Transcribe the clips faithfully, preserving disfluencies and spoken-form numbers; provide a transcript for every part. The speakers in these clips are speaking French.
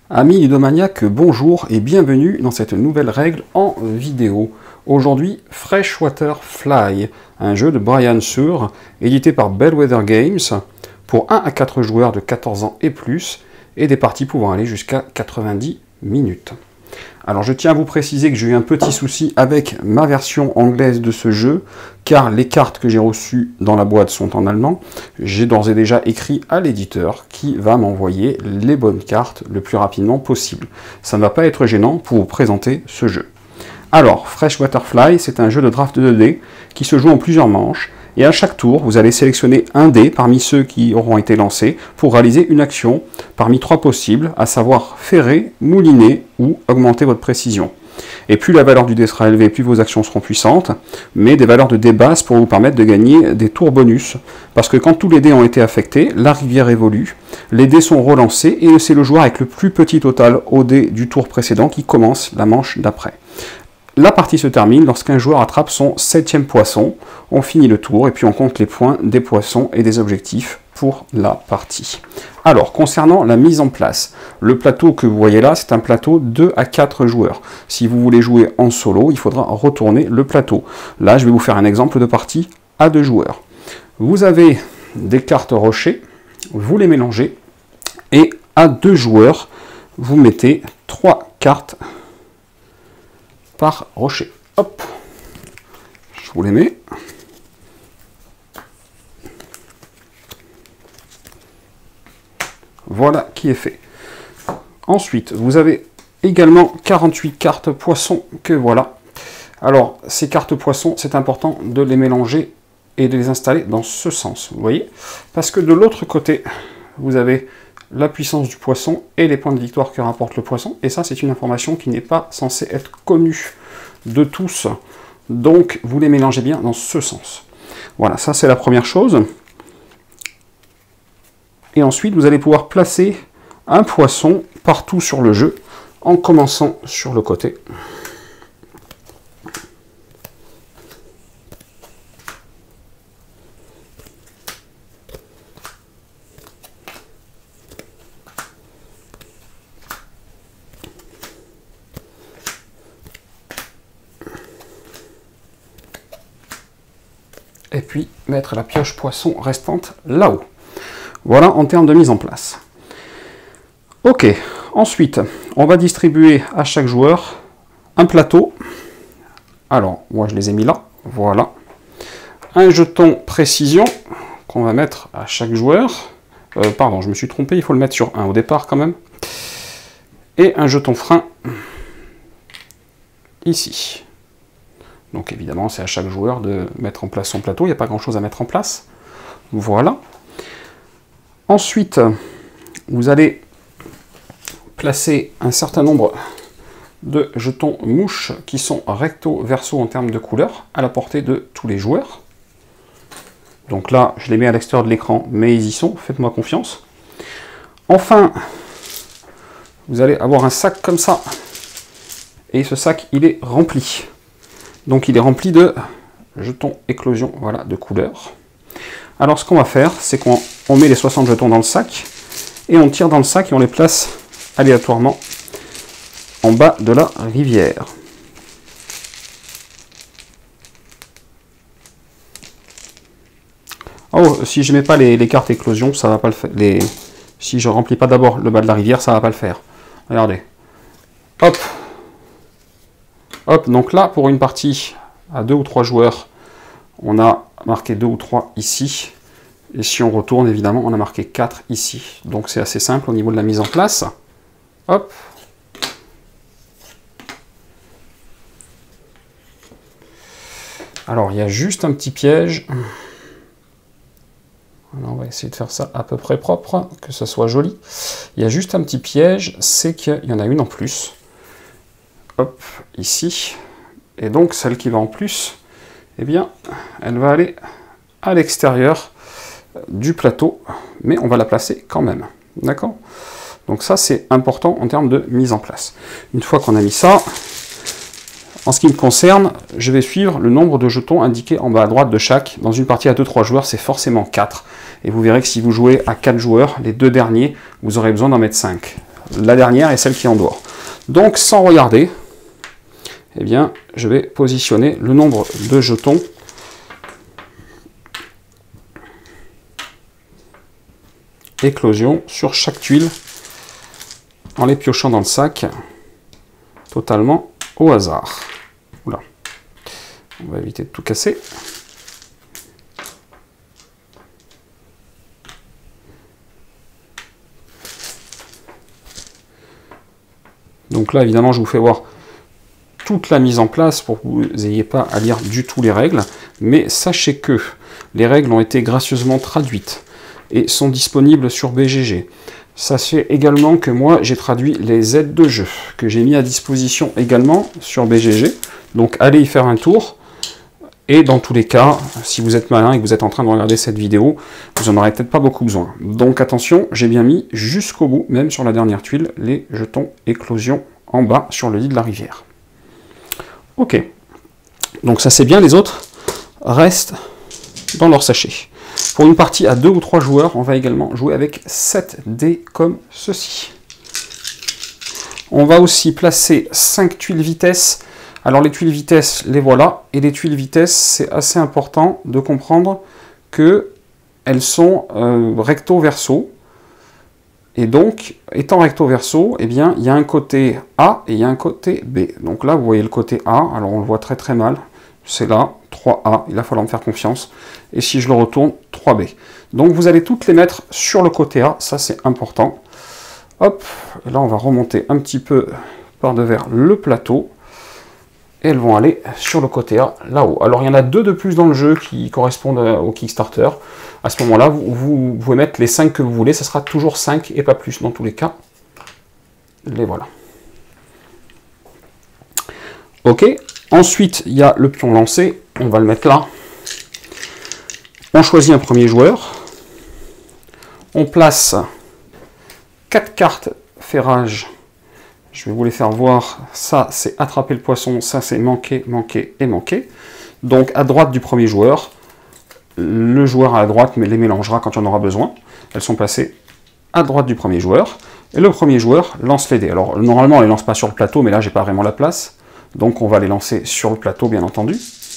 Amis ludomaniaques, bonjour et bienvenue dans cette nouvelle règle en vidéo. Aujourd'hui, Freshwater Fly, un jeu de Brian Suhr, édité par Bellwether Games, pour un à quatre joueurs de quatorze ans et plus, et des parties pouvant aller jusqu'à quatre-vingt-dix minutes. Alors je tiens à vous préciser que j'ai eu un petit souci avec ma version anglaise de ce jeu, car les cartes que j'ai reçues dans la boîte sont en allemand. J'ai d'ores et déjà écrit à l'éditeur qui va m'envoyer les bonnes cartes le plus rapidement possible. Ça ne va pas être gênant pour vous présenter ce jeu. Alors, Freshwater Fly, c'est un jeu de draft deux dés qui se joue en plusieurs manches, et à chaque tour, vous allez sélectionner un dé parmi ceux qui auront été lancés pour réaliser une action parmi trois possibles, à savoir ferrer, mouliner ou augmenter votre précision. Et plus la valeur du dé sera élevée, plus vos actions seront puissantes, mais des valeurs de dés basses pour vous permettre de gagner des tours bonus. Parce que quand tous les dés ont été affectés, la rivière évolue, les dés sont relancés, et c'est le joueur avec le plus petit total au dé du tour précédent qui commence la manche d'après. La partie se termine lorsqu'un joueur attrape son septième poisson. On finit le tour et puis on compte les points des poissons et des objectifs pour la partie. Alors, concernant la mise en place, le plateau que vous voyez là, c'est un plateau deux à quatre joueurs. Si vous voulez jouer en solo, il faudra retourner le plateau. Là, je vais vous faire un exemple de partie à deux joueurs. Vous avez des cartes rochers, vous les mélangez, et à deux joueurs, vous mettez trois cartes par rocher. Hop, je vous les mets. Voilà qui est fait. Ensuite, vous avez également quarante-huit cartes poissons que voilà. Alors, ces cartes poissons, c'est important de les mélanger et de les installer dans ce sens, vous voyez? Parce que de l'autre côté, vous avez la puissance du poisson et les points de victoire que rapporte le poisson. Et ça, c'est une information qui n'est pas censée être connue de tous. Donc, vous les mélangez bien dans ce sens. Voilà, ça c'est la première chose. Et ensuite, vous allez pouvoir placer un poisson partout sur le jeu, en commençant sur le côté. Et puis mettre la pioche poisson restante là-haut. Voilà en termes de mise en place. Ok, ensuite, on va distribuer à chaque joueur un plateau. Alors, moi je les ai mis là, voilà. Un jeton précision qu'on va mettre à chaque joueur. Euh, pardon, je me suis trompé, il faut le mettre sur un au départ quand même. Et un jeton frein ici. Donc évidemment, c'est à chaque joueur de mettre en place son plateau. Il n'y a pas grand-chose à mettre en place. Voilà. Ensuite, vous allez placer un certain nombre de jetons mouches qui sont recto verso en termes de couleur, à la portée de tous les joueurs. Donc là, je les mets à l'extérieur de l'écran, mais ils y sont, faites-moi confiance. Enfin, vous allez avoir un sac comme ça. Et ce sac, il est rempli. Donc il est rempli de jetons éclosion, voilà, de couleurs. Alors ce qu'on va faire, c'est qu'on met les soixante jetons dans le sac, et on tire dans le sac et on les place aléatoirement en bas de la rivière. Oh, si je mets pas les, les cartes éclosion, ça va pas le faire. Les... Si je remplis pas d'abord le bas de la rivière, ça va pas le faire. Regardez. Hop. Hop, donc là, pour une partie à deux ou trois joueurs, on a marqué deux ou trois ici. Et si on retourne, évidemment, on a marqué quatre ici. Donc c'est assez simple au niveau de la mise en place. Hop. Alors, il y a juste un petit piège. Alors, on va essayer de faire ça à peu près propre, que ce soit joli. Il y a juste un petit piège, c'est qu'il y en a une en plus. Hop, ici. Et donc, celle qui va en plus, eh bien, elle va aller à l'extérieur du plateau, mais on va la placer quand même. D'accord? Donc ça, c'est important en termes de mise en place. Une fois qu'on a mis ça, en ce qui me concerne, je vais suivre le nombre de jetons indiqués en bas à droite de chaque. Dans une partie à deux trois joueurs, c'est forcément quatre. Et vous verrez que si vous jouez à quatre joueurs, les deux derniers, vous aurez besoin d'en mettre cinq. la dernière et celle qui est en dehors. Donc, sans regarder, eh bien, je vais positionner le nombre de jetons éclosion sur chaque tuile en les piochant dans le sac totalement au hasard. Oula. On va éviter de tout casser. Donc là, évidemment, je vous fais voir toute la mise en place pour que vous n'ayez pas à lire du tout les règles. Mais sachez que les règles ont été gracieusement traduites et sont disponibles sur B G G. Sachez également que moi, j'ai traduit les aides de jeu, que j'ai mis à disposition également sur B G G. Donc, allez y faire un tour. Et dans tous les cas, si vous êtes malin et que vous êtes en train de regarder cette vidéo, vous n'en aurez peut-être pas beaucoup besoin. Donc attention, j'ai bien mis jusqu'au bout, même sur la dernière tuile, les jetons éclosion en bas sur le lit de la rivière. Ok, donc ça c'est bien, les autres restent dans leur sachet. Pour une partie à deux ou trois joueurs, on va également jouer avec sept dés comme ceci. On va aussi placer cinq tuiles vitesse. Alors les tuiles vitesse, les voilà, et les tuiles vitesse, c'est assez important de comprendre que elles sont euh, recto-verso, et donc, étant recto-verso, eh bien, il y a un côté A et il y a un côté B. Donc là, vous voyez le côté A, alors on le voit très très mal, c'est là, trois A, il va falloir me faire confiance, et si je le retourne, trois B. Donc vous allez toutes les mettre sur le côté A, ça c'est important. Hop, et là on va remonter un petit peu par devers le plateau, et elles vont aller sur le côté A, là-haut. Alors, il y en a deux de plus dans le jeu qui correspondent au Kickstarter. À ce moment-là, vous, vous pouvez mettre les cinq que vous voulez. Ça sera toujours cinq et pas plus dans tous les cas. Les voilà. Ok. Ensuite, il y a le pion lancé. On va le mettre là. On choisit un premier joueur. On place quatre cartes ferrage. Je vais vous les faire voir. Ça, c'est attraper le poisson. Ça, c'est manquer, manquer et manquer. Donc, à droite du premier joueur, le joueur à la droite mais les mélangera quand il en aura besoin. Elles sont placées à droite du premier joueur. Et le premier joueur lance les dés. Alors, normalement, on ne les lance pas sur le plateau, mais là, j'ai pas vraiment la place. Donc, on va les lancer sur le plateau, bien entendu.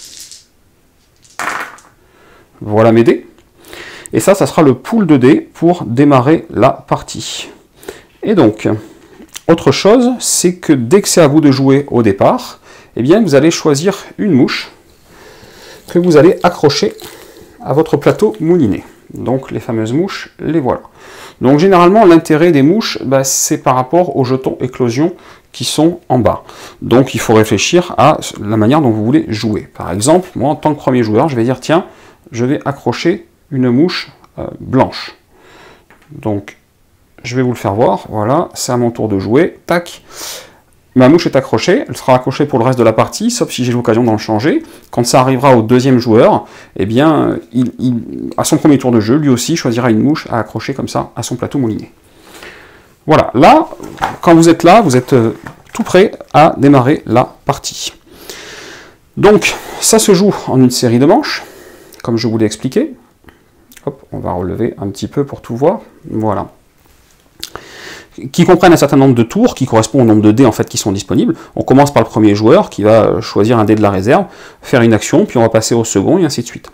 Voilà mes dés. Et ça, ça sera le pool de dés pour démarrer la partie. Et donc... autre chose, c'est que dès que c'est à vous de jouer au départ, eh bien, vous allez choisir une mouche que vous allez accrocher à votre plateau mouliné. Donc, les fameuses mouches, les voilà. Donc, généralement, l'intérêt des mouches, bah, c'est par rapport aux jetons éclosion qui sont en bas. Donc, il faut réfléchir à la manière dont vous voulez jouer. Par exemple, moi, en tant que premier joueur, je vais dire, tiens, je vais accrocher une mouche euh, blanche. Donc, je vais vous le faire voir, voilà, c'est à mon tour de jouer, tac, ma mouche est accrochée, elle sera accrochée pour le reste de la partie, sauf si j'ai l'occasion d'en changer. Quand ça arrivera au deuxième joueur, eh bien, il, il, à son premier tour de jeu, lui aussi choisira une mouche à accrocher comme ça à son plateau mouliné. Voilà, là, quand vous êtes là, vous êtes euh, tout prêt à démarrer la partie. Donc, ça se joue en une série de manches, comme je vous l'ai expliqué. Hop, on va relever un petit peu pour tout voir, voilà. Qui comprennent un certain nombre de tours, qui correspondent au nombre de dés en fait qui sont disponibles. On commence par le premier joueur qui va choisir un dé de la réserve, faire une action, puis on va passer au second et ainsi de suite.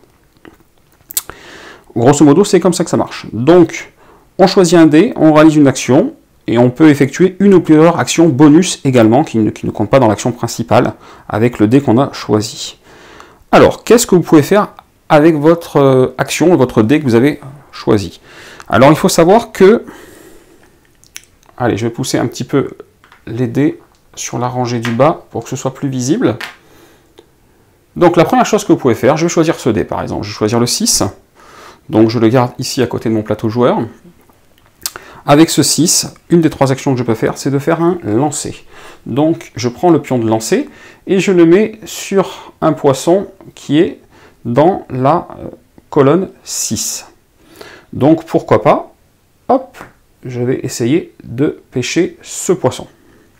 Grosso modo, c'est comme ça que ça marche. Donc, on choisit un dé, on réalise une action, et on peut effectuer une ou plusieurs actions bonus également, qui ne, qui ne comptent pas dans l'action principale, avec le dé qu'on a choisi. Alors, qu'est-ce que vous pouvez faire avec votre euh, action, votre dé que vous avez choisi? Alors, il faut savoir que... Allez, je vais pousser un petit peu les dés sur la rangée du bas pour que ce soit plus visible. Donc la première chose que vous pouvez faire, je vais choisir ce dé par exemple. Je vais choisir le six. Donc je le garde ici à côté de mon plateau joueur. Avec ce six, une des trois actions que je peux faire, c'est de faire un lancer. Donc je prends le pion de lancer et je le mets sur un poisson qui est dans la colonne six. Donc pourquoi pas, hop, je vais essayer de pêcher ce poisson.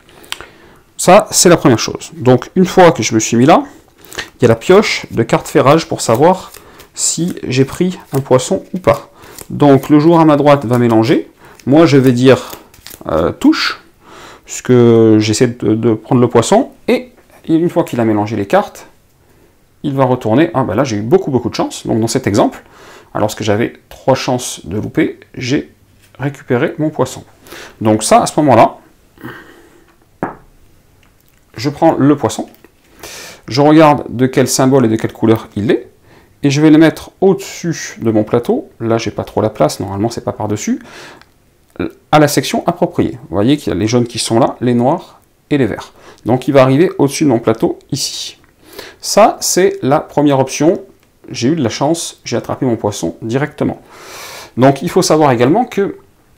Ça, c'est la première chose. Donc, une fois que je me suis mis là, il y a la pioche de carte ferrage pour savoir si j'ai pris un poisson ou pas. Donc, le joueur à ma droite va mélanger. Moi, je vais dire euh, touche, puisque j'essaie de, de prendre le poisson, et une fois qu'il a mélangé les cartes, il va retourner. Ah ben là j'ai eu beaucoup beaucoup de chance, donc dans cet exemple, alors que j'avais trois chances de louper, j'ai récupéré mon poisson. Donc ça, à ce moment-là, je prends le poisson, je regarde de quel symbole et de quelle couleur il est, et je vais le mettre au-dessus de mon plateau. Là, j'ai pas trop la place, normalement c'est pas par-dessus, à la section appropriée. Vous voyez qu'il y a les jaunes qui sont là, les noirs et les verts. Donc il va arriver au-dessus de mon plateau, ici. Ça, c'est la première option. J'ai eu de la chance, j'ai attrapé mon poisson directement. Donc il faut savoir également que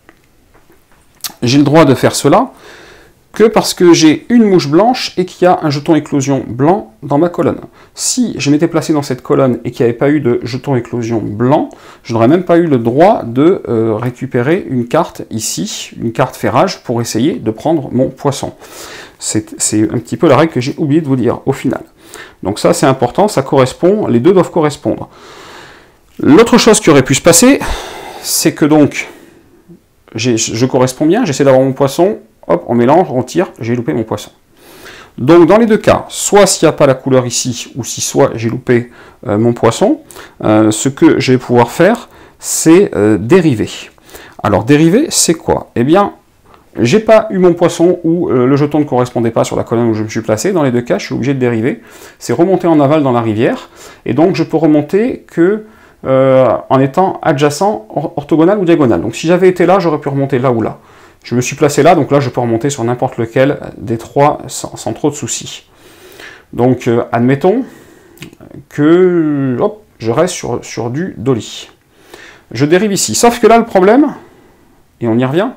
j'ai le droit de faire cela que parce que j'ai une mouche blanche et qu'il y a un jeton éclosion blanc dans ma colonne. Si je m'étais placé dans cette colonne et qu'il n'y avait pas eu de jeton éclosion blanc, je n'aurais même pas eu le droit de euh, récupérer une carte ici, une carte ferrage, pour essayer de prendre mon poisson. C'est un petit peu la règle que j'ai oublié de vous dire au final. Donc ça c'est important, ça correspond, les deux doivent correspondre. L'autre chose qui aurait pu se passer, c'est que donc, je corresponds bien, j'essaie d'avoir mon poisson, hop, on mélange, on tire, j'ai loupé mon poisson. Donc dans les deux cas, soit s'il n'y a pas la couleur ici, ou si soit j'ai loupé euh, mon poisson, euh, ce que je vais pouvoir faire, c'est euh, dériver. Alors dériver, c'est quoi? Eh bien, j'ai pas eu mon poisson ou euh, le jeton ne correspondait pas sur la colonne où je me suis placé. Dans les deux cas, je suis obligé de dériver. C'est remonter en aval dans la rivière, et donc je peux remonter que euh, en étant adjacent, or orthogonal ou diagonal. Donc si j'avais été là, j'aurais pu remonter là ou là. Je me suis placé là, donc là je peux remonter sur n'importe lequel des trois sans, sans trop de soucis. Donc euh, admettons que hop, je reste sur, sur du dolly. Je dérive ici, sauf que là le problème, et on y revient,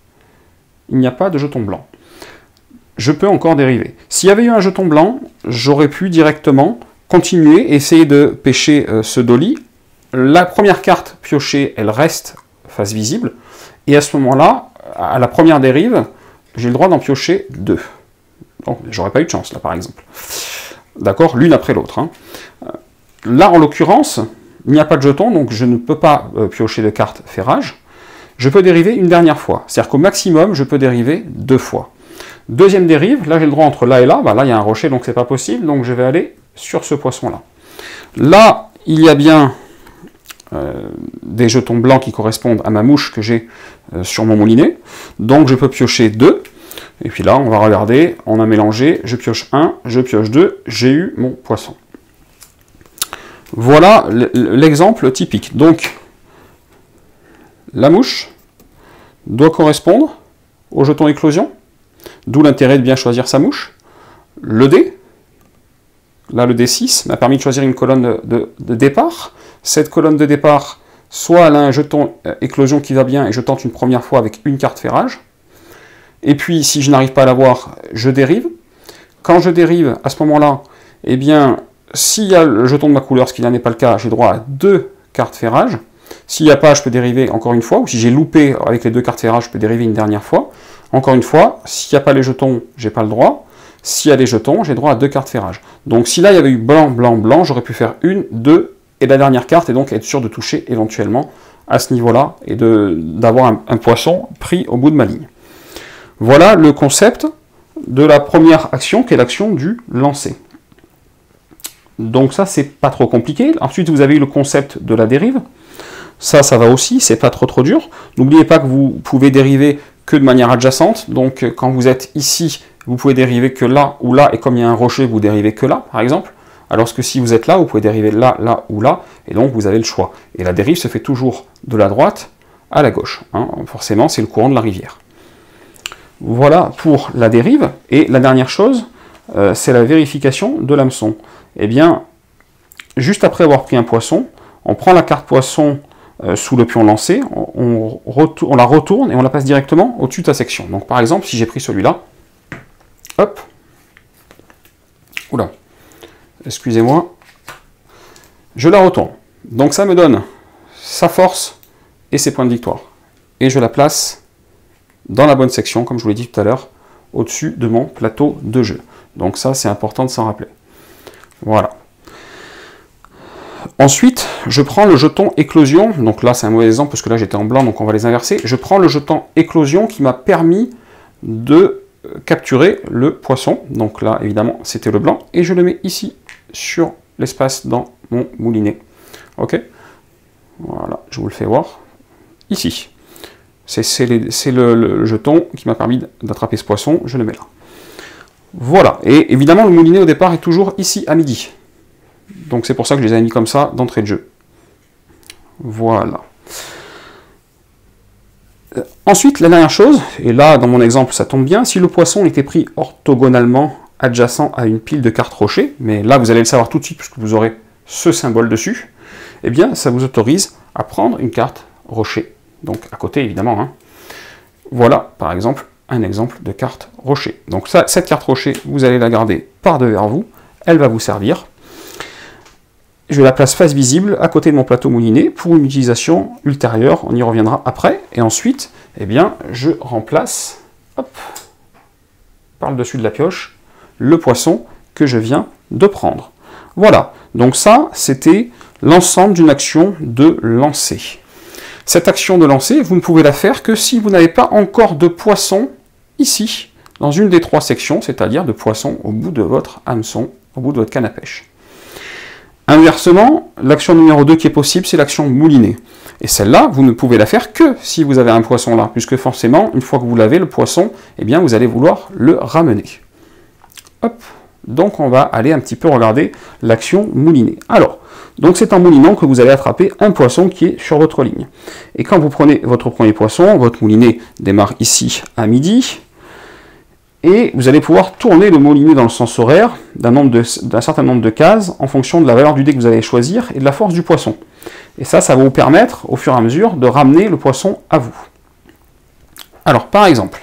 il n'y a pas de jeton blanc. Je peux encore dériver. S'il y avait eu un jeton blanc, j'aurais pu directement continuer et essayer de pêcher euh, ce dolly. La première carte piochée, elle reste face visible, et à ce moment-là, à la première dérive, j'ai le droit d'en piocher deux. Donc, j'aurais pas eu de chance, là, par exemple. D'accord, l'une après l'autre. Hein. Là, en l'occurrence, il n'y a pas de jeton, donc je ne peux pas euh, piocher de carte ferrage. Je peux dériver une dernière fois. C'est-à-dire qu'au maximum, je peux dériver deux fois. Deuxième dérive, là, j'ai le droit entre là et là. Bah, là, il y a un rocher, donc c'est pas possible. Donc, je vais aller sur ce poisson-là. Là, il y a bien Euh, des jetons blancs qui correspondent à ma mouche que j'ai euh, sur mon moulinet, donc je peux piocher deux, et puis là on va regarder, on a mélangé, je pioche un, je pioche deux, j'ai eu mon poisson. Voilà l'exemple typique. Donc la mouche doit correspondre au jeton éclosion, d'où l'intérêt de bien choisir sa mouche. Le dé, là le dé six m'a permis de choisir une colonne de, de, de départ. Cette colonne de départ, soit elle a un jeton euh, éclosion qui va bien et je tente une première fois avec une carte ferrage. Et puis, si je n'arrive pas à l'avoir, je dérive. Quand je dérive, à ce moment-là, eh bien, s'il y a le jeton de ma couleur, ce qui n'est pas le cas, j'ai droit à deux cartes ferrage. S'il n'y a pas, je peux dériver encore une fois. Ou si j'ai loupé avec les deux cartes ferrage, je peux dériver une dernière fois. Encore une fois, s'il n'y a pas les jetons, j'ai pas le droit. S'il y a les jetons, j'ai droit à deux cartes ferrage. Donc, si là, il y avait eu blanc, blanc, blanc, j'aurais pu faire une, deux, et la dernière carte, et donc être sûr de toucher éventuellement à ce niveau-là, et d'avoir un, un poisson pris au bout de ma ligne. Voilà le concept de la première action, qui est l'action du lancer. Donc ça, c'est pas trop compliqué. Ensuite, vous avez eu le concept de la dérive. Ça, ça va aussi, c'est pas trop trop dur. N'oubliez pas que vous pouvez dériver que de manière adjacente. Donc quand vous êtes ici, vous pouvez dériver que là ou là, et comme il y a un rocher, vous dérivez que là, par exemple. Alors que si vous êtes là, vous pouvez dériver là, là ou là, et donc vous avez le choix. Et la dérive se fait toujours de la droite à la gauche. Hein. Forcément, c'est le courant de la rivière. Voilà pour la dérive. Et la dernière chose, euh, c'est la vérification de l'hameçon. Eh bien, juste après avoir pris un poisson, on prend la carte poisson euh, sous le pion lancé, on, on, on la retourne et on la passe directement au-dessus de ta section. Donc par exemple, si j'ai pris celui-là, hop, oula, excusez-moi, je la retourne. Donc ça me donne sa force et ses points de victoire. Et je la place dans la bonne section, comme je vous l'ai dit tout à l'heure, au-dessus de mon plateau de jeu. Donc ça, c'est important de s'en rappeler. Voilà. Ensuite, je prends le jeton éclosion. Donc là, c'est un mauvais exemple parce que là, j'étais en blanc, donc on va les inverser. Je prends le jeton éclosion qui m'a permis de capturer le poisson. Donc là, évidemment, c'était le blanc. Et je le mets ici, sur l'espace dans mon moulinet. Ok? Voilà, je vous le fais voir. Ici. C'est le, le jeton qui m'a permis d'attraper ce poisson. Je le mets là. Voilà. Et évidemment, le moulinet, au départ, est toujours ici, à midi. Donc c'est pour ça que je les ai mis comme ça d'entrée de jeu. Voilà. Euh, ensuite, la dernière chose, et là dans mon exemple ça tombe bien, si le poisson était pris orthogonalement adjacent à une pile de cartes rochers, mais là vous allez le savoir tout de suite puisque vous aurez ce symbole dessus, eh bien ça vous autorise à prendre une carte rocher. Donc à côté évidemment. Hein. Voilà par exemple un exemple de carte rocher. Donc ça, cette carte rocher, vous allez la garder par devers vous, elle va vous servir. Je la place face visible à côté de mon plateau moulinet pour une utilisation ultérieure, on y reviendra après. Et ensuite, eh bien, je remplace, hop, par le dessus de la pioche, le poisson que je viens de prendre. Voilà, donc ça, c'était l'ensemble d'une action de lancer. Cette action de lancer, vous ne pouvez la faire que si vous n'avez pas encore de poisson ici, dans une des trois sections, c'est-à-dire de poisson au bout de votre hameçon, au bout de votre canne à pêche. Inversement, l'action numéro deux qui est possible, c'est l'action moulinet. Et celle-là, vous ne pouvez la faire que si vous avez un poisson là, puisque forcément, une fois que vous l'avez, le poisson, eh bien, vous allez vouloir le ramener. Hop. Donc, on va aller un petit peu regarder l'action moulinet. Alors, donc c'est en moulinant que vous allez attraper un poisson qui est sur votre ligne. Et quand vous prenez votre premier poisson, votre moulinet démarre ici à midi, et vous allez pouvoir tourner le moulinet dans le sens horaire d'un certain nombre de cases en fonction de la valeur du dé que vous allez choisir et de la force du poisson. Et ça, ça va vous permettre, au fur et à mesure, de ramener le poisson à vous. Alors, par exemple,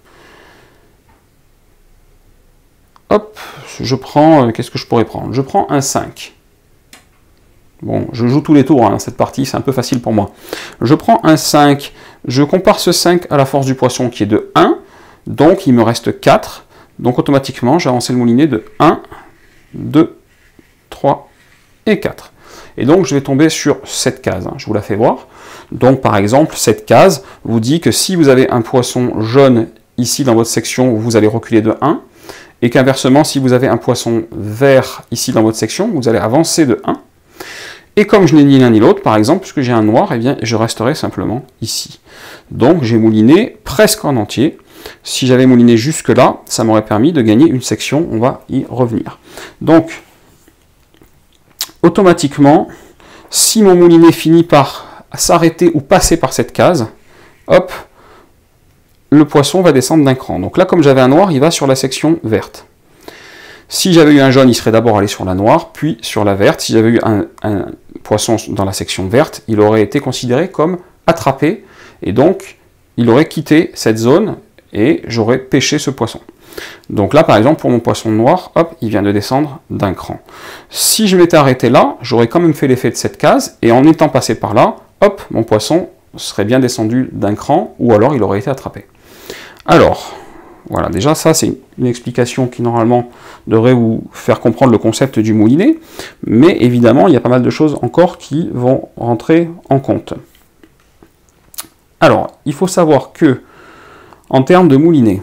hop, je prends, euh, qu'est-ce que je pourrais prendre? Je prends un cinq. Bon, je joue tous les tours, hein, cette partie, c'est un peu facile pour moi. Je prends un cinq, je compare ce cinq à la force du poisson qui est de un, donc il me reste quatre, donc automatiquement j'ai avancé le moulinet de un, deux, trois et quatre. Et donc je vais tomber sur cette case, hein, je vous la fais voir. Donc par exemple, cette case vous dit que si vous avez un poisson jaune ici dans votre section, vous allez reculer de un, et qu'inversement, si vous avez un poisson vert ici dans votre section, vous allez avancer de un. Et comme je n'ai ni l'un ni l'autre, par exemple, puisque j'ai un noir, eh bien, je resterai simplement ici. Donc j'ai mouliné presque en entier. Si j'avais mouliné jusque là, ça m'aurait permis de gagner une section, on va y revenir. Donc, automatiquement, si mon moulinet finit par s'arrêter ou passer par cette case, hop, le poisson va descendre d'un cran. Donc là, comme j'avais un noir, il va sur la section verte. Si j'avais eu un jaune, il serait d'abord allé sur la noire, puis sur la verte. Si j'avais eu un, un poisson dans la section verte, il aurait été considéré comme attrapé, et donc il aurait quitté cette zone, et j'aurais pêché ce poisson. Donc là, par exemple, pour mon poisson noir, hop, il vient de descendre d'un cran. Si je m'étais arrêté là, j'aurais quand même fait l'effet de cette case, et en étant passé par là, hop, mon poisson serait bien descendu d'un cran, ou alors il aurait été attrapé. Alors, voilà, déjà ça c'est une explication qui normalement devrait vous faire comprendre le concept du moulinet, mais évidemment il y a pas mal de choses encore qui vont rentrer en compte. Alors, il faut savoir que, en termes de moulinet,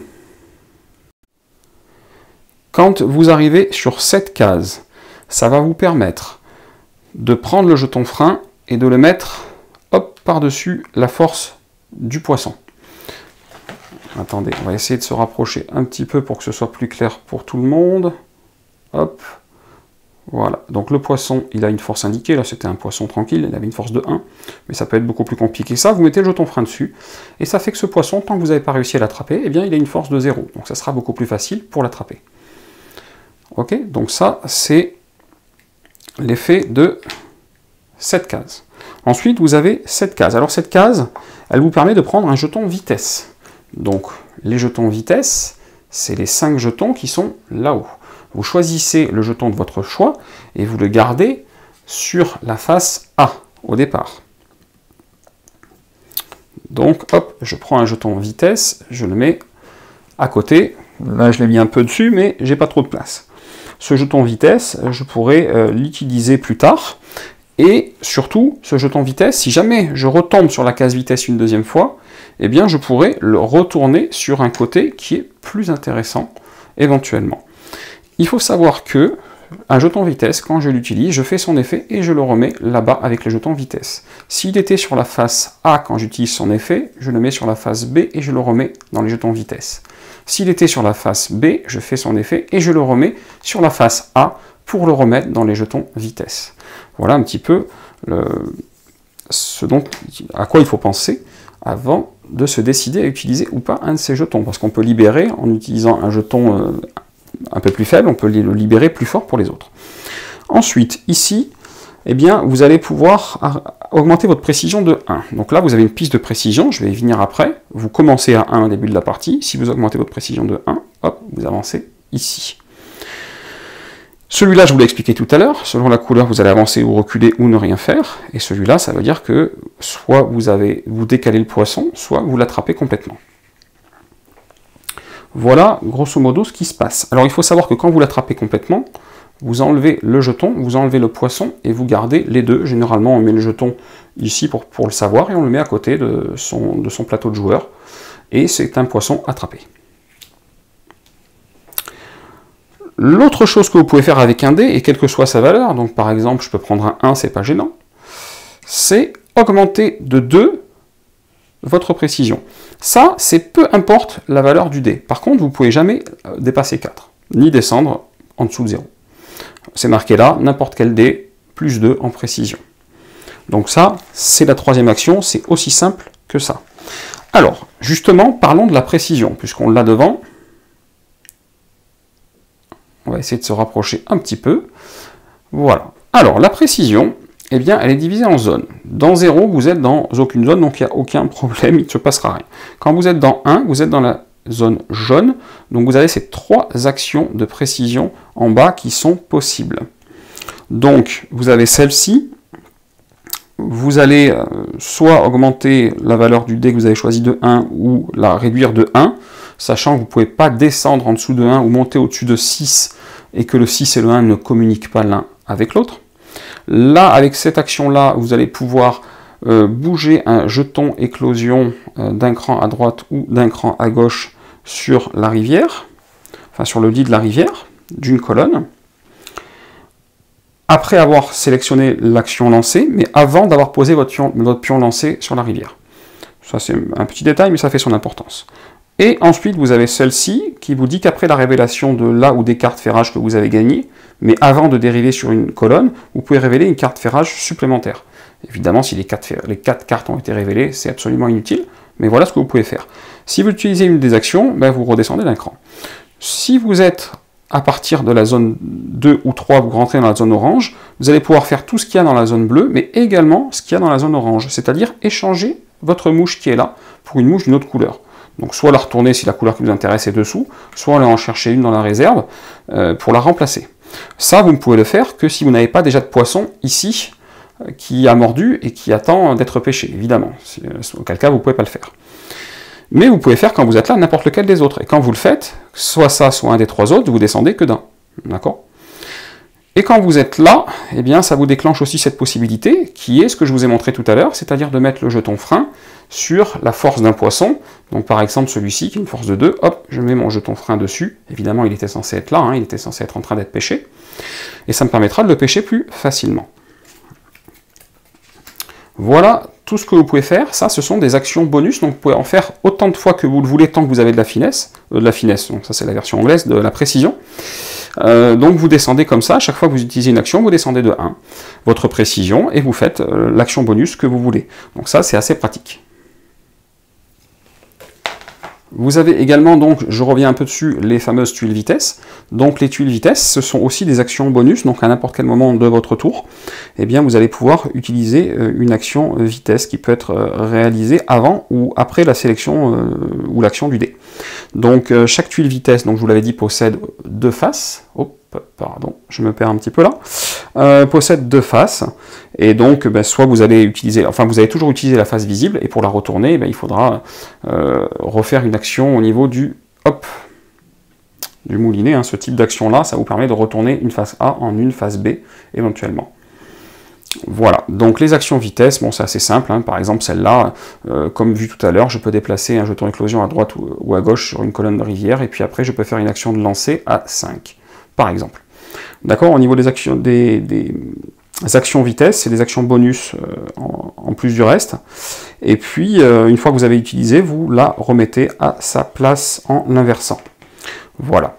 quand vous arrivez sur cette case, ça va vous permettre de prendre le jeton frein et de le mettre hop, par-dessus la force du poisson. Attendez, on va essayer de se rapprocher un petit peu pour que ce soit plus clair pour tout le monde. Hop, voilà. Donc le poisson, il a une force indiquée. Là, c'était un poisson tranquille, il avait une force de un. Mais ça peut être beaucoup plus compliqué que ça. Vous mettez le jeton frein dessus. Et ça fait que ce poisson, tant que vous n'avez pas réussi à l'attraper, eh bien, il a une force de zéro. Donc ça sera beaucoup plus facile pour l'attraper. Ok, donc ça, c'est l'effet de cette case. Ensuite, vous avez cette case. Alors cette case, elle vous permet de prendre un jeton vitesse. Donc, les jetons vitesse, c'est les cinq jetons qui sont là-haut. Vous choisissez le jeton de votre choix et vous le gardez sur la face A, au départ. Donc, hop, je prends un jeton vitesse, je le mets à côté. Là, je l'ai mis un peu dessus, mais j'ai pas trop de place. Ce jeton vitesse, je pourrais euh, l'utiliser plus tard. Et surtout, ce jeton vitesse, si jamais je retombe sur la case vitesse une deuxième fois, eh bien je pourrais le retourner sur un côté qui est plus intéressant, éventuellement. Il faut savoir que un jeton vitesse, quand je l'utilise, je fais son effet et je le remets là-bas avec le jeton vitesse. S'il était sur la face A quand j'utilise son effet, je le mets sur la face B et je le remets dans les jetons vitesse. S'il était sur la face B, je fais son effet et je le remets sur la face A pour le remettre dans les jetons vitesse. Voilà un petit peu le, ce dont, à quoi il faut penser avant de se décider à utiliser ou pas un de ces jetons, parce qu'on peut libérer en utilisant un jeton euh, un peu plus faible, on peut le libérer plus fort pour les autres. Ensuite, ici, eh bien, vous allez pouvoir augmenter votre précision de un. Donc là, vous avez une piste de précision, je vais y venir après. Vous commencez à un au début de la partie. Si vous augmentez votre précision de un, hop, vous avancez ici. Celui-là, je vous l'ai expliqué tout à l'heure. Selon la couleur, vous allez avancer ou reculer ou ne rien faire. Et celui-là, ça veut dire que soit vous, avez, vous décalez le poisson, soit vous l'attrapez complètement. Voilà, grosso modo, ce qui se passe. Alors, il faut savoir que quand vous l'attrapez complètement, vous enlevez le jeton, vous enlevez le poisson, et vous gardez les deux. Généralement, on met le jeton ici pour, pour le savoir, et on le met à côté de son, de son plateau de joueur. Et c'est un poisson attrapé. L'autre chose que vous pouvez faire avec un dé, et quelle que soit sa valeur, donc par exemple, je peux prendre un un, c'est pas gênant, c'est augmenter de deux votre précision. Ça, c'est peu importe la valeur du dé. Par contre, vous ne pouvez jamais dépasser quatre, ni descendre en dessous de zéro. C'est marqué là, n'importe quel dé, plus deux en précision. Donc ça, c'est la troisième action, c'est aussi simple que ça. Alors, justement, parlons de la précision, puisqu'on l'a devant. On va essayer de se rapprocher un petit peu. Voilà. Alors, la précision, eh bien, elle est divisée en zones. Dans zéro, vous êtes dans aucune zone, donc il n'y a aucun problème, il ne se passera rien. Quand vous êtes dans un, vous êtes dans la zone jaune, donc vous avez ces trois actions de précision en bas qui sont possibles. Donc, vous avez celle-ci, vous allez euh, soit augmenter la valeur du dé que vous avez choisi de un, ou la réduire de un, sachant que vous ne pouvez pas descendre en dessous de un, ou monter au-dessus de six, et que le six et le un ne communiquent pas l'un avec l'autre. Là, avec cette action-là, vous allez pouvoir euh, bouger un jeton éclosion euh, d'un cran à droite ou d'un cran à gauche sur la rivière, enfin sur le lit de la rivière, d'une colonne, après avoir sélectionné l'action lancée, mais avant d'avoir posé votre pion, votre pion lancé sur la rivière. Ça, c'est un petit détail, mais ça fait son importance. Et ensuite, vous avez celle-ci qui vous dit qu'après la révélation de là ou des cartes ferrage que vous avez gagnées, mais avant de dériver sur une colonne, vous pouvez révéler une carte ferrage supplémentaire. Évidemment, si les quatre, les quatre cartes ont été révélées, c'est absolument inutile, mais voilà ce que vous pouvez faire. Si vous utilisez une des actions, ben vous redescendez d'un cran. Si vous êtes à partir de la zone deux ou trois, vous rentrez dans la zone orange, vous allez pouvoir faire tout ce qu'il y a dans la zone bleue, mais également ce qu'il y a dans la zone orange, c'est-à-dire échanger votre mouche qui est là pour une mouche d'une autre couleur. Donc soit la retourner si la couleur qui vous intéresse est dessous, soit aller en chercher une dans la réserve euh, pour la remplacer. Ça, vous ne pouvez le faire que si vous n'avez pas déjà de poisson ici euh, qui a mordu et qui attend d'être pêché, évidemment. Auquel cas, vous ne pouvez pas le faire. Mais vous pouvez faire quand vous êtes là n'importe lequel des autres. Et quand vous le faites, soit ça, soit un des trois autres, vous descendez que d'un. D'accord ? Et quand vous êtes là, eh bien, ça vous déclenche aussi cette possibilité, qui est ce que je vous ai montré tout à l'heure, c'est-à-dire de mettre le jeton frein sur la force d'un poisson. Donc par exemple celui-ci, qui est une force de deux, hop, je mets mon jeton frein dessus. Évidemment, il était censé être là, hein, il était censé être en train d'être pêché. Et ça me permettra de le pêcher plus facilement. Voilà tout ce que vous pouvez faire. Ça, ce sont des actions bonus, donc vous pouvez en faire autant de fois que vous le voulez, tant que vous avez de la finesse. Euh, de la finesse, donc ça c'est la version anglaise, de la précision. Euh, donc vous descendez comme ça, à chaque fois que vous utilisez une action, vous descendez de un, votre précision, et vous faites euh, l'action bonus que vous voulez. Donc ça, c'est assez pratique. Vous avez également, donc, je reviens un peu dessus, les fameuses tuiles vitesse. Donc les tuiles vitesse, ce sont aussi des actions bonus, donc à n'importe quel moment de votre tour, eh bien vous allez pouvoir utiliser euh, une action euh, vitesse qui peut être euh, réalisée avant ou après la sélection euh, ou l'action du dé. Donc euh, chaque tuile vitesse, donc je vous l'avais dit, possède deux faces. Hop, pardon, je me perds un petit peu là. Euh, possède deux faces, et donc ben, soit vous allez utiliser, enfin vous allez toujours utiliser la face visible, et pour la retourner, ben, il faudra euh, refaire une action au niveau du hop, du moulinet. Hein. Ce type d'action là, ça vous permet de retourner une face A en une face B éventuellement. Voilà, donc les actions vitesse, bon c'est assez simple, hein. Par exemple celle-là, euh, comme vu tout à l'heure, je peux déplacer un jeton éclosion à droite ou, ou à gauche sur une colonne de rivière, et puis après je peux faire une action de lancer à cinq, par exemple. D'accord, au niveau des actions, des, des actions vitesse, c'est des actions bonus euh, en, en plus du reste, et puis euh, une fois que vous avez utilisé, vous la remettez à sa place en inversant. Voilà.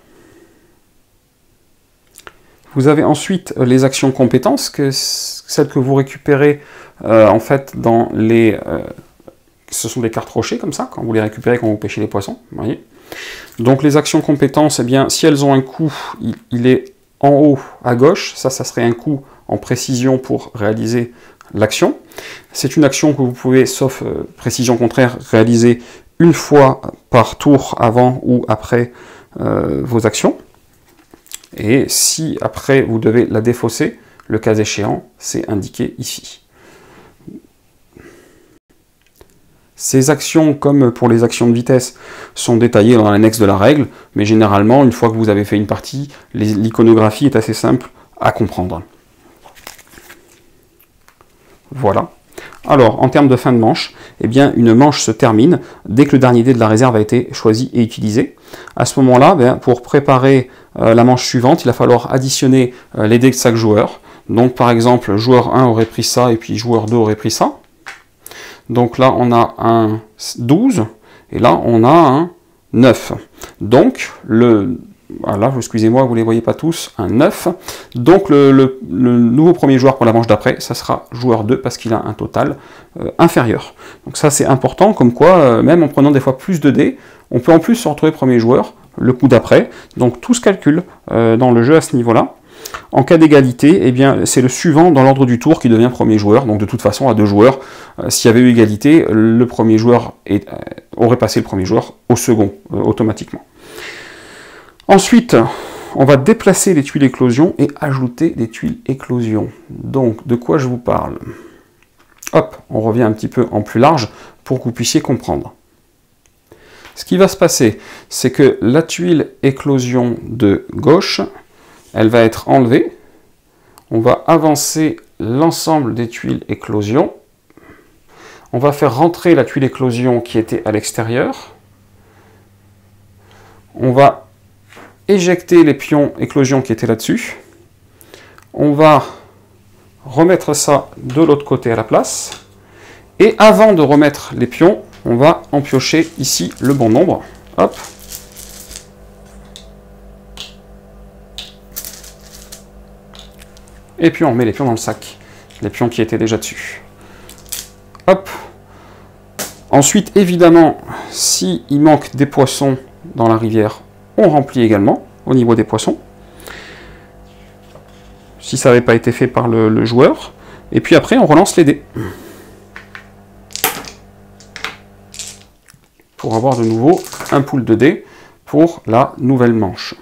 Vous avez ensuite les actions compétences, que celles que vous récupérez euh, en fait dans les... Euh, ce sont des cartes rochers comme ça, quand vous les récupérez quand vous pêchez les poissons. Vous voyez. Donc les actions compétences, eh bien, si elles ont un coût, il, il est en haut à gauche, ça, ça serait un coût en précision pour réaliser l'action. C'est une action que vous pouvez, sauf euh, précision contraire, réaliser une fois par tour avant ou après euh, vos actions. Et si après vous devez la défausser, le cas échéant, c'est indiqué ici. Ces actions, comme pour les actions de vitesse, sont détaillées dans l'annexe de la règle, mais généralement, une fois que vous avez fait une partie, l'iconographie est assez simple à comprendre. Voilà. Alors, en termes de fin de manche, eh bien, une manche se termine dès que le dernier dé de la réserve a été choisi et utilisé. À ce moment-là, ben, pour préparer euh, la manche suivante, il va falloir additionner euh, les dés de chaque joueur. Donc, par exemple, joueur un aurait pris ça, et puis joueur deux aurait pris ça. Donc là, on a un douze, et là, on a un neuf. Donc, le... Voilà, excusez-moi, vous ne les voyez pas tous, un neuf. Donc le, le, le nouveau premier joueur pour la manche d'après, ça sera joueur deux, parce qu'il a un total euh, inférieur. Donc ça c'est important, comme quoi, euh, même en prenant des fois plus de dés, on peut en plus se retrouver premier joueur le coup d'après. Donc tout se calcule euh, dans le jeu à ce niveau-là. En cas d'égalité, eh bien c'est le suivant dans l'ordre du tour qui devient premier joueur. Donc de toute façon, à deux joueurs, euh, s'il y avait eu égalité, le premier joueur est, euh, aurait passé le premier joueur au second, euh, automatiquement. Ensuite, on va déplacer les tuiles éclosion et ajouter des tuiles éclosion. Donc, de quoi je vous parle? Hop, on revient un petit peu en plus large pour que vous puissiez comprendre. Ce qui va se passer, c'est que la tuile éclosion de gauche, elle va être enlevée. On va avancer l'ensemble des tuiles éclosion. On va faire rentrer la tuile éclosion qui était à l'extérieur. On va éjecter les pions éclosion qui étaient là-dessus. On va remettre ça de l'autre côté à la place. Et avant de remettre les pions, on va en piocher ici le bon nombre. Hop. Et puis on met les pions dans le sac. Les pions qui étaient déjà dessus. Hop. Ensuite, évidemment, s'il manque des poissons dans la rivière, on remplit également au niveau des poissons, si ça n'avait pas été fait par le, le joueur. Et puis après, on relance les dés. Pour avoir de nouveau un pool de dés pour la nouvelle manche.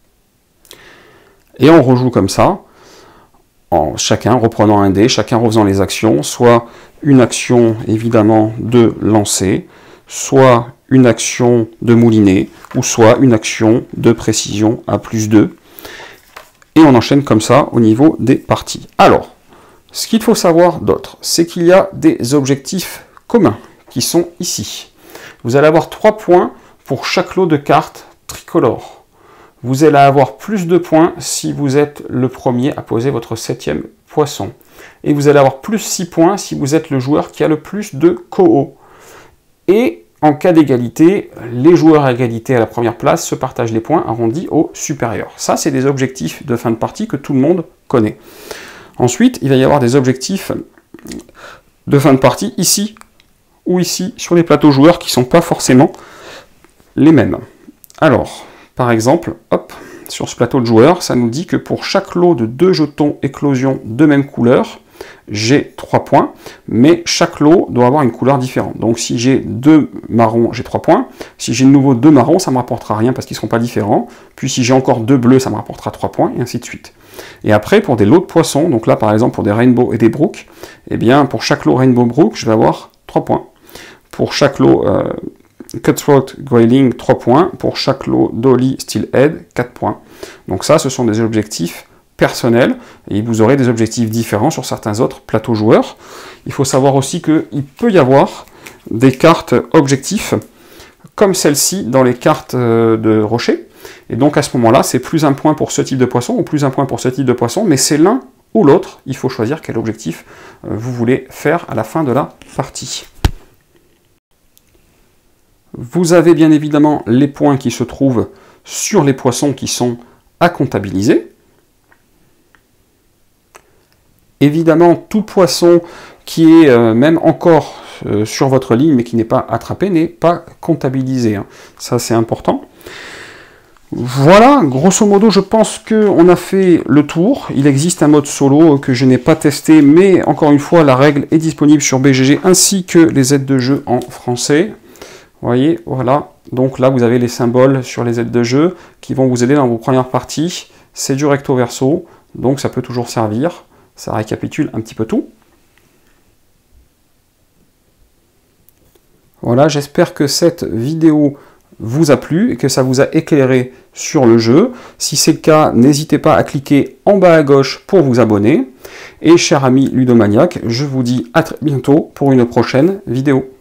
Et on rejoue comme ça, en chacun reprenant un dé, chacun refaisant les actions, soit une action évidemment de lancer, soit une action de mouliner, ou soit une action de précision à plus deux. Et on enchaîne comme ça au niveau des parties. Alors, ce qu'il faut savoir d'autre, c'est qu'il y a des objectifs communs qui sont ici. Vous allez avoir trois points pour chaque lot de cartes tricolores. Vous allez avoir plus de points si vous êtes le premier à poser votre septième poisson. Et vous allez avoir plus six points si vous êtes le joueur qui a le plus de co-o. Et en cas d'égalité, les joueurs à égalité à la première place se partagent les points arrondis au supérieur. Ça, c'est des objectifs de fin de partie que tout le monde connaît. Ensuite, il va y avoir des objectifs de fin de partie ici ou ici sur les plateaux joueurs qui ne sont pas forcément les mêmes. Alors, par exemple, hop, sur ce plateau de joueurs, ça nous dit que pour chaque lot de deux jetons éclosion de même couleur, j'ai trois points, mais chaque lot doit avoir une couleur différente. Donc si j'ai deux marrons, j'ai trois points. Si j'ai de nouveau deux marrons, ça ne me rapportera rien parce qu'ils ne seront pas différents. Puis si j'ai encore deux bleus, ça me rapportera trois points, et ainsi de suite. Et après, pour des lots de poissons, donc là par exemple pour des rainbow et des brook, eh bien pour chaque lot rainbow brook, je vais avoir trois points. Pour chaque lot euh, cutthroat grayling, trois points. Pour chaque lot dolly steelhead, quatre points. Donc ça, ce sont des objectifs personnel, et vous aurez des objectifs différents sur certains autres plateaux joueurs. Il faut savoir aussi qu'il peut y avoir des cartes objectifs, comme celle-ci dans les cartes de rocher, et donc à ce moment-là, c'est plus un point pour ce type de poisson, ou plus un point pour ce type de poisson, mais c'est l'un ou l'autre, il faut choisir quel objectif vous voulez faire à la fin de la partie. Vous avez bien évidemment les points qui se trouvent sur les poissons qui sont à comptabiliser. Évidemment, tout poisson qui est euh, même encore euh, sur votre ligne, mais qui n'est pas attrapé, n'est pas comptabilisé. Hein. Ça, c'est important. Voilà, grosso modo, je pense qu'on a fait le tour. Il existe un mode solo que je n'ai pas testé, mais encore une fois, la règle est disponible sur B G G, ainsi que les aides de jeu en français. Vous voyez, voilà. Donc là, vous avez les symboles sur les aides de jeu qui vont vous aider dans vos premières parties. C'est du recto verso, donc ça peut toujours servir. Ça récapitule un petit peu tout. Voilà, j'espère que cette vidéo vous a plu et que ça vous a éclairé sur le jeu. Si c'est le cas, n'hésitez pas à cliquer en bas à gauche pour vous abonner. Et cher ami ludomaniaque, je vous dis à très bientôt pour une prochaine vidéo.